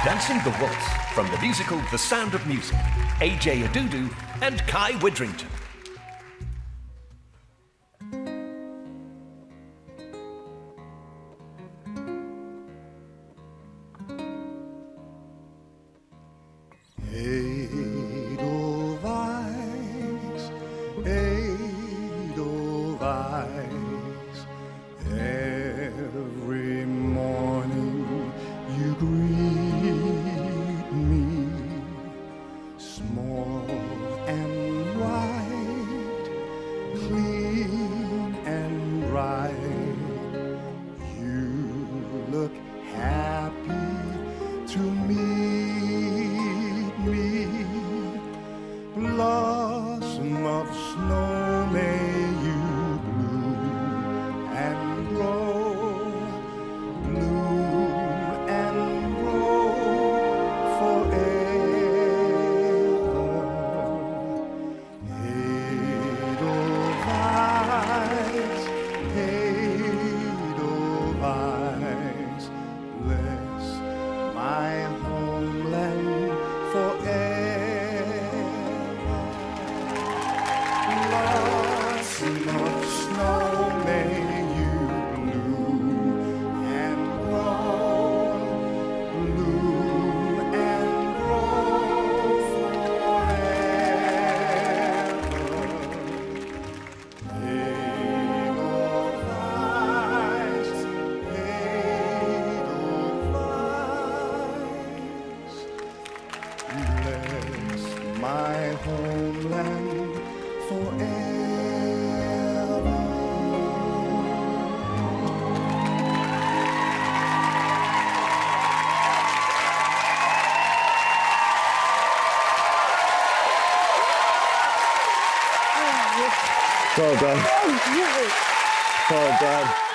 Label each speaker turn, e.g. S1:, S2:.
S1: Dancing the Waltz from the musical The Sound of Music, A.J. Adudu and Kai Widrington.
S2: Edelweiss, every morning you greet me, small and white, clean and bright. You look happy to meet me. Blossom of snow, may you bloom and grow forever. Edelweiss, Edelweiss, bless my homeland forever. Blossom of snow, may you bloom and grow forever. Edelweiss, Edelweiss, bless my homeland forever.
S3: Well done. Well done.